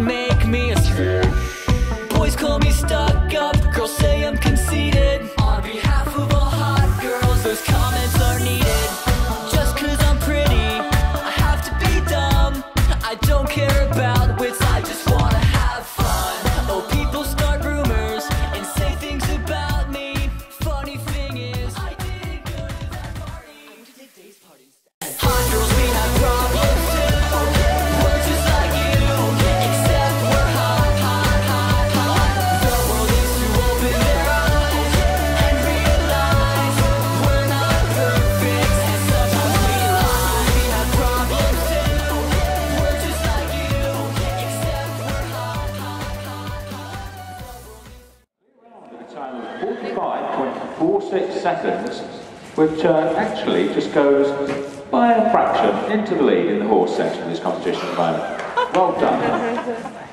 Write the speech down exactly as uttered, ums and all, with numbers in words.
make me a screw. Boys call me stuck up, girls say I'm conceited. On behalf of all hot girls, those comments are needed. Just cause I'm pretty, I have to be dumb. I don't care about wits, I just wanna have fun. Oh, people start rumors and say things about me. Funny thing is, I didn't go to that party. I went to today's party instead. Hot girls, we have problems too. We're just like you, except we're hot, hot, hot, hot. The world needs to open their eyes and realize we're not perfect, and sometimes we lie. We have problems too. We're just like you, except we're hot, hot, hot, hot. At a time of forty-five point four six seconds, which uh, actually just goes by a fraction into the lead in the horse section of this competition at the moment. Well done.